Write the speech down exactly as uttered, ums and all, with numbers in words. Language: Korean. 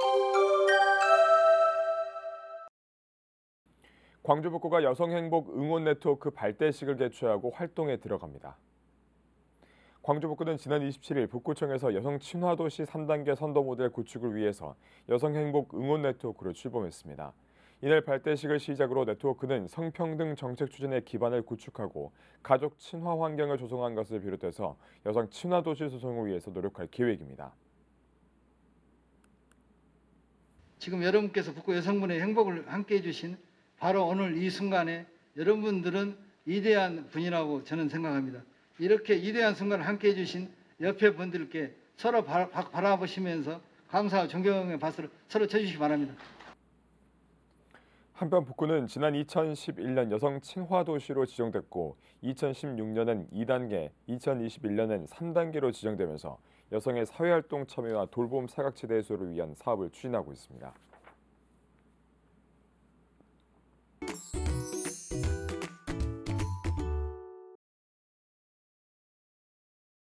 광주 북구가 여성행복 응원 네트워크 발대식을 개최하고 활동에 들어갑니다. 광주 북구는 지난 이십칠일 북구청에서 여성 친화도시 삼 단계 선도 모델 구축을 위해서 여성행복 응원 네트워크를 출범했습니다. 이날 발대식을 시작으로 네트워크는 성평등 정책 추진의 기반을 구축하고 가족 친화 환경을 조성한 것을 비롯해서 여성 친화도시 조성을 위해서 노력할 계획입니다. 지금 여러분께서 북구 여성분의 행복을 함께해 주신 바로 오늘 이 순간에 여러분들은 위대한 분이라고 저는 생각합니다. 이렇게 위대한 순간을 함께해 주신 옆에 분들께 서로 바, 바, 바라보시면서 감사와 존경의 박수를 서로 쳐주시기 바랍니다. 한편 북구는 지난 이천십일년 여성 친화도시로 지정됐고 이천십육년엔 이 단계, 이천이십일년엔 삼 단계로 지정되면서 여성의 사회활동 참여와 돌봄 사각지대 해소를 위한 사업을 추진하고 있습니다.